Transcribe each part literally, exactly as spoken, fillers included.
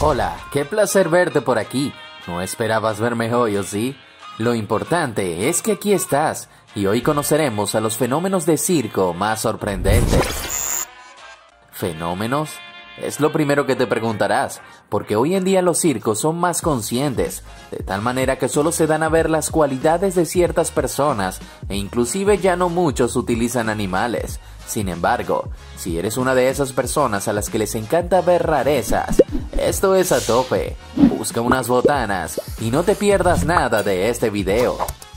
Hola, qué placer verte por aquí. ¿No esperabas verme hoy, o sí? Lo importante es que aquí estás, y hoy conoceremos a los fenómenos de circo más sorprendentes. ¿Fenómenos? Es lo primero que te preguntarás, porque hoy en día los circos son más conscientes, de tal manera que solo se dan a ver las cualidades de ciertas personas, e inclusive ya no muchos utilizan animales. Sin embargo, si eres una de esas personas a las que les encanta ver rarezas, esto es a tope. Busca unas botanas y no te pierdas nada de este video.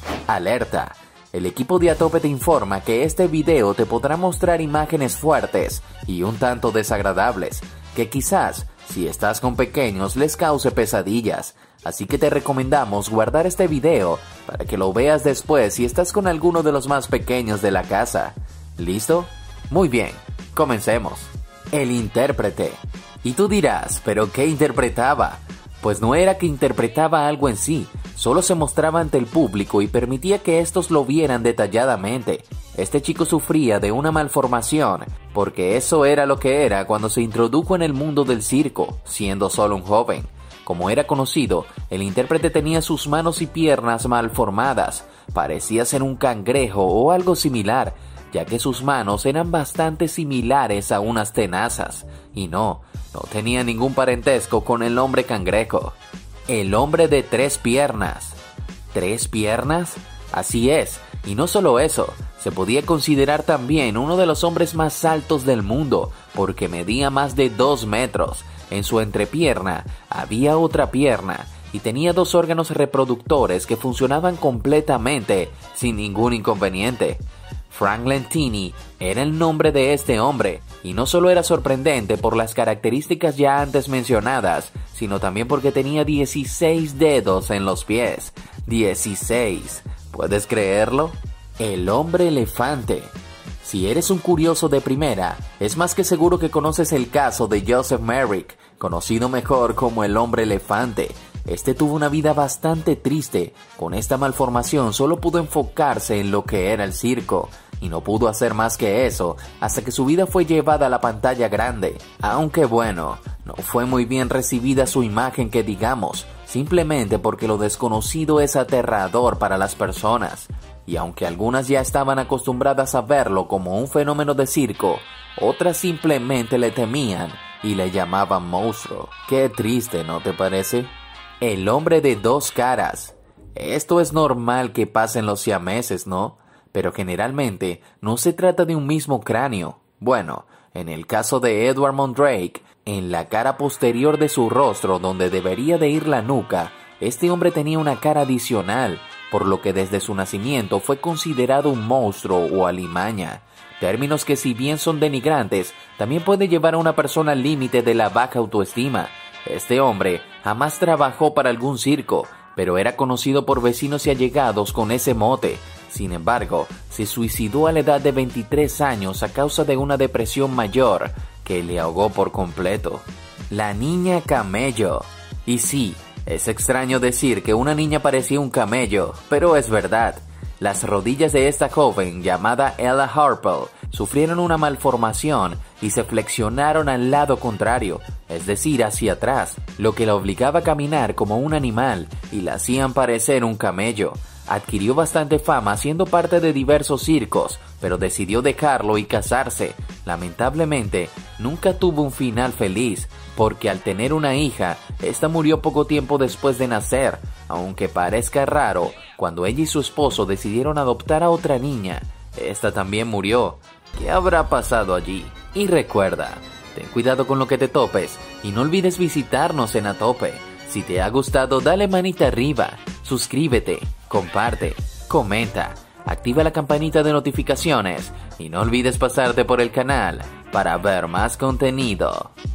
Alerta. El equipo de A Tope te informa que este video te podrá mostrar imágenes fuertes y un tanto desagradables, que quizás, si estás con pequeños, les cause pesadillas. Así que te recomendamos guardar este video para que lo veas después si estás con alguno de los más pequeños de la casa. ¿Listo? Muy bien, comencemos. El intérprete. Y tú dirás, ¿pero qué interpretaba? Pues no era que interpretaba algo en sí, solo se mostraba ante el público y permitía que estos lo vieran detalladamente. Este chico sufría de una malformación, porque eso era lo que era cuando se introdujo en el mundo del circo, siendo solo un joven. Como era conocido, el intérprete tenía sus manos y piernas malformadas, parecía ser un cangrejo o algo similar, ya que sus manos eran bastante similares a unas tenazas, y no, no tenía ningún parentesco con el hombre cangrejo. El hombre de tres piernas. ¿Tres piernas? Así es, y no solo eso, se podía considerar también uno de los hombres más altos del mundo, porque medía más de dos metros. En su entrepierna había otra pierna, y tenía dos órganos reproductores que funcionaban completamente, sin ningún inconveniente. Frank Lentini era el nombre de este hombre, y no solo era sorprendente por las características ya antes mencionadas, sino también porque tenía dieciséis dedos en los pies. dieciséis. ¿Puedes creerlo? El hombre elefante. Si eres un curioso de primera, es más que seguro que conoces el caso de Joseph Merrick, conocido mejor como el hombre elefante. Este tuvo una vida bastante triste. Con esta malformación solo pudo enfocarse en lo que era el circo, y no pudo hacer más que eso hasta que su vida fue llevada a la pantalla grande. Aunque bueno, no fue muy bien recibida su imagen que digamos, simplemente porque lo desconocido es aterrador para las personas. Y aunque algunas ya estaban acostumbradas a verlo como un fenómeno de circo, otras simplemente le temían y le llamaban monstruo. Qué triste, ¿no te parece? El hombre de dos caras. Esto es normal que pase en los siameses, ¿no? Pero generalmente no se trata de un mismo cráneo. Bueno, en el caso de Edward Mondrake, en la cara posterior de su rostro, donde debería de ir la nuca, este hombre tenía una cara adicional, por lo que desde su nacimiento fue considerado un monstruo o alimaña. Términos que, si bien son denigrantes, también puede llevar a una persona al límite de la baja autoestima. Este hombre jamás trabajó para algún circo, pero era conocido por vecinos y allegados con ese mote. Sin embargo, se suicidó a la edad de veintitrés años a causa de una depresión mayor que le ahogó por completo. La niña camello. Y sí, es extraño decir que una niña parecía un camello, pero es verdad. Las rodillas de esta joven, llamada Ella Harpel, sufrieron una malformación y se flexionaron al lado contrario, es decir, hacia atrás, lo que la obligaba a caminar como un animal y la hacían parecer un camello. Adquirió bastante fama siendo parte de diversos circos, pero decidió dejarlo y casarse. Lamentablemente, nunca tuvo un final feliz, porque al tener una hija, esta murió poco tiempo después de nacer. Aunque parezca raro, cuando ella y su esposo decidieron adoptar a otra niña, esta también murió. ¿Qué habrá pasado allí? Y recuerda, ten cuidado con lo que te topes y no olvides visitarnos en A Tope. Si te ha gustado, dale manita arriba, suscríbete, comparte, comenta, activa la campanita de notificaciones y no olvides pasarte por el canal para ver más contenido.